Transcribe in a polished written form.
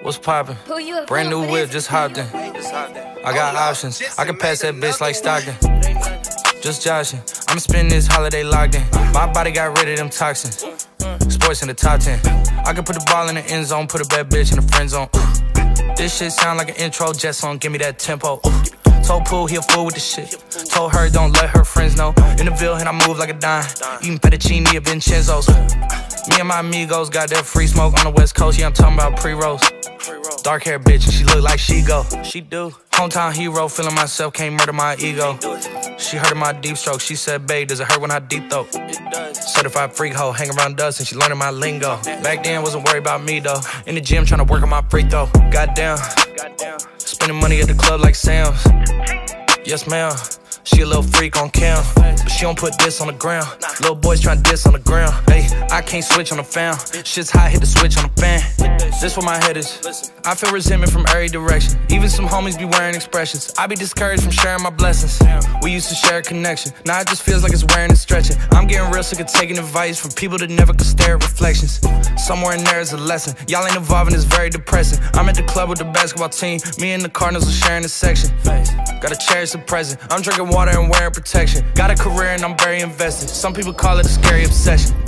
What's poppin'? Brand new whip, just hopped in. I got options, I can pass that bitch like Stockton. Just joshing, I'ma spend this holiday locked in. My body got rid of them toxins. Sports in the top 10. I can put the ball in the end zone, put a bad bitch in the friend zone. This shit sound like an intro jet song, give me that tempo. Told Pooh he a fool with the shit. Told her don't let her friends know. In the Ville and I move like a dime. Eating fettuccine at Vincenzo's. Me and my amigos got that free smoke on the West Coast. Yeah, I'm talking about pre-rolls. Dark hair bitch and she look like she go. She do. Hometown hero, feeling myself, can't murder my ego. She heard of my deep stroke. She said, babe, does it hurt when I deep throat? It does. Certified freak hoe, hang around dust and she learning my lingo. Back then, wasn't worried about me though. In the gym, trying to work on my free throw. Goddamn. Spending money at the club like Sam's. Yes, ma'am. She a little freak on cam, but she don't put this on the ground. Little boys tryna diss on the ground. Hey, I can't switch on the fan. Shit's hot, hit the switch on the fan. This where my head is. I feel resentment from every direction. Even some homies be wearing expressions. I be discouraged from sharing my blessings. We used to share a connection. Now it just feels like it's wearing and stretching. I'm getting real sick of taking advice from people that never could stare at reflections. Somewhere in there is a lesson. Y'all ain't evolving, it's very depressing. I'm at the club with the basketball team. Me and the Cardinals are sharing a section. Gotta cherish the present. I'm drinking water and wearing protection. Got a career and I'm very invested. Some people call it a scary obsession.